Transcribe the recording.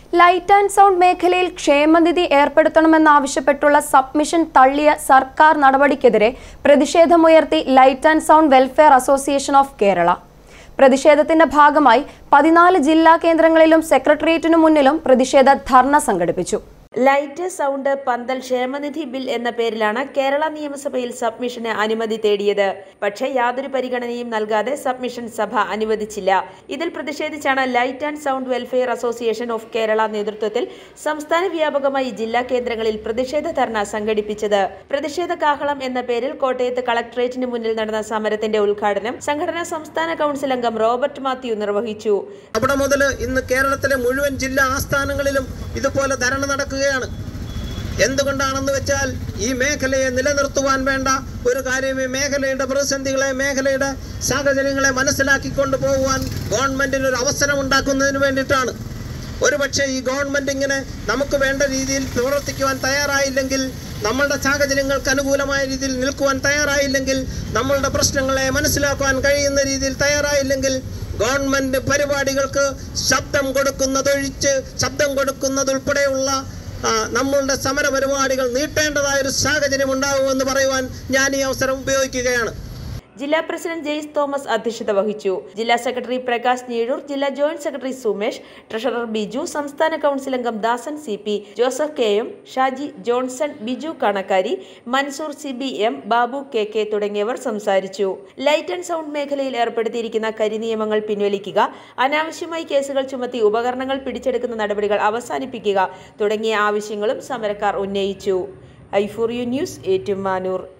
Light and sound മേഖലയിൽ ക്ഷേമനിധി ഏർപ്പെടുത്തണമെന്നാവശ്യപ്പെട്ടുള്ള submission തള്ളിയ സർക്കാർ നടപടിക്കെതിരെ പ്രതിഷേധമുയർത്തി light and sound welfare association of Kerala. പ്രതിഷേധത്തിന്റെ ഭാഗമായി 14 ജില്ലാ കേന്ദ്രങ്ങളിലും സെക്രട്ടേറിയറ്റിനു മുന്നിലും പ്രതിഷേധ ധർണ സംഘടിപ്പിച്ചു. ലൈറ്റ് സൗണ്ട് പന്തൽ ക്ഷേമനിധി ബിൽ എന്ന പേരിലാണ് കേരള നിയമസഭയിൽ സബ്മിഷന് അനുമതി തേടിയത്. പക്ഷേ യാതൊരു പരിഗണനയും നൽകാതെ സബ്മിഷൻ സഭ അനുവദിച്ചില്ല. ഇതിൽ പ്രതിഷേധിച്ചാണ് light and sound welfare association of Kerala നേതൃത്വത്തിൽ സംസ്ഥാന വ്യാപകമായി ജില്ലാ കേന്ദ്രങ്ങളിൽ പ്രതിഷേധ ധർണ സംഘടിപ്പിച്ചത്. പ്രതിഷേധ കാഹളം എന്ന പേരിൽ കോട്ടയത്ത് കളക്ടറേറ്റിന് മുന്നിൽ നടന്ന സമരത്തിന്റെ ഉദ്ഘാടനം സംഘടനാ സംസ്ഥാന കൗൺസിൽ അംഗം റോബർട്ട് മാത്യു നിർവഹിച്ചു. അവിടെ മുതൽ ഇന്ന് കേരളത്തിലെ മുഴുവൻ ജില്ലാ ആസ്ഥാനങ്ങളിലും ഇതുപോലെ ധർണ നടക്കുകയാണ്. എന്തുകൊണ്ടാണെന്ന് വെച്ചാൽ ഈ മേഖലയെ നിലനിർത്തുവാൻ വേണ്ട ഒരു കാര്യം, ഈ മേഖലയുടെ പ്രതിസന്ധികളെ, മേഖലയുടെ സാഹചര്യങ്ങളെ മനസ്സിലാക്കിക്കൊണ്ട് പോകുവാൻ ഗവൺമെന്റിന് ഒരു അവസരം ഉണ്ടാക്കുന്നതിന് വേണ്ടിയിട്ടാണ്. ഒരുപക്ഷെ ഈ ഗവൺമെന്റ് ഇങ്ങനെ നമുക്ക് വേണ്ട രീതിയിൽ പ്രവർത്തിക്കുവാൻ തയ്യാറായില്ലെങ്കിൽ, നമ്മളുടെ സാഹചര്യങ്ങൾക്ക് അനുകൂലമായ രീതിയിൽ നിൽക്കുവാൻ തയ്യാറായില്ലെങ്കിൽ, നമ്മളുടെ പ്രശ്നങ്ങളെ മനസ്സിലാക്കുവാൻ കഴിയുന്ന രീതിയിൽ തയ്യാറായില്ലെങ്കിൽ, ഗവൺമെന്റ് പരിപാടികൾക്ക് ശബ്ദം കൊടുക്കുന്നതുൾപ്പെടെയുള്ള നമ്മളുടെ സമര പരിപാടികൾ നീട്ടേണ്ടതായ ഒരു സാഹചര്യം ഉണ്ടാകുമെന്ന് പറയുവാൻ ഞാൻ ഈ അവസരം ഉപയോഗിക്കുകയാണ്. ജില്ലാ പ്രസിഡന്റ് ജെയ്സ് തോമസ് അധ്യക്ഷത വഹിച്ചു. ജില്ലാ സെക്രട്ടറി പ്രകാശ് ഞീഴൂർ, ജില്ലാ joint secretary Sumesh, treasurer Biju, സംസ്ഥാന കൗൺസിൽ അംഗം Dasan CP, Joseph KM, Shaji Johnson, Biju Kanakkari, Mansoor CBM, Babu KK തുടങ്ങിയവർ സംസാരിച്ചു. ലൈറ്റ് ആൻഡ് സൗണ്ട് മേഖലയിൽ ഏർപ്പെടുത്തിയിരിക്കുന്ന കരിനിയമങ്ങൾ പിൻവലിക്കുക, അനാവശ്യമായി കേസുകൾ ചുമത്തി ഉപകരണങ്ങൾ പിടിച്ചെടുക്കുന്ന നടപടികൾ അവസാനിപ്പിക്കുക തുടങ്ങിയ ആവശ്യങ്ങളും സമരക്കാർ ഉന്നയിച്ചു. i4U news, Ettumanoor.